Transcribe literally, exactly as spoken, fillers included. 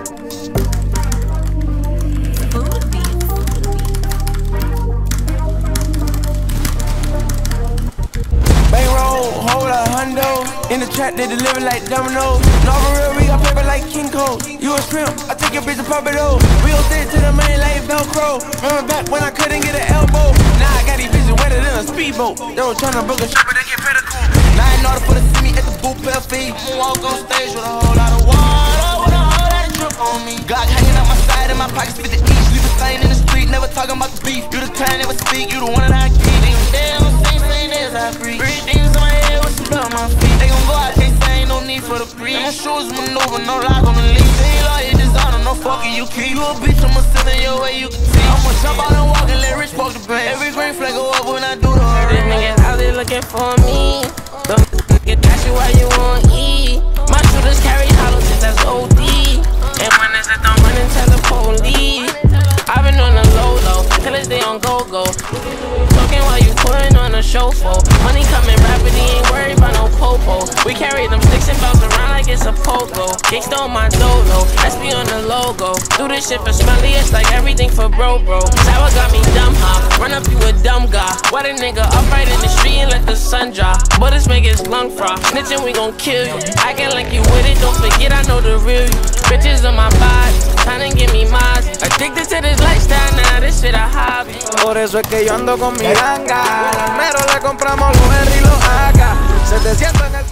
In the trap, they deliver like dominoes. Nova real, we got paper like King Cole. You a shrimp, I take your bitch and pop it over. We gon' stick to the main like Velcro. Remember back when I couldn't get an elbow. Now I got these bitches wetter than a speedboat. They was tryna book a shop, but they get pedicle. Now in order for to see me at the booth, pale fee. I'ma walk on stage with a whole lot of water, with a whole lot of drip on me. Glock hanging out my side and my pockets fifty each. Leave a stain in the street, never talking about the beef. You the kind, never speak, you the one that I keep. They gon' damn, same, same as I breathe. Three things on my head with some blood on my feet. They gon' go out, they say ain't no need for the breeze. My shoes maneuver, no lock on the lead. They lawyer designer, no fucking you keep. You a bitch, I'ma send in your way, you can see. I'ma jump out and walk and let Rich walk the bank. Every green flag go up when I do the hurry. These niggas out there looking for me. Them niggas ask you why you want E. My shooters carry hollow since that's O D. And when it's a dumb run and tell the police. I've been on the low low, till this day on go-go. Talking while you putting on a show for. Money coming rapid, he ain't worried about no popo. We carry them sticks and bounce around like it's a pogo. Gangsta on my dolo, S P on the logo. Do this shit for smelly, it's like everything for bro bro. Sour got me dumb hop, run up you a dumb guy. Why the nigga up right in the street and let the sun drop? Bullets make his lung fry, snitching we gon' kill you. Acting like you with it, don't forget I know the real you. Bitches on my body, tryna give me mine. Addicted to this lifestyle, now this shit a hobby. Por eso es que yo ando con mi ganga. Al mero le compramos los R y los A K. setecientos en el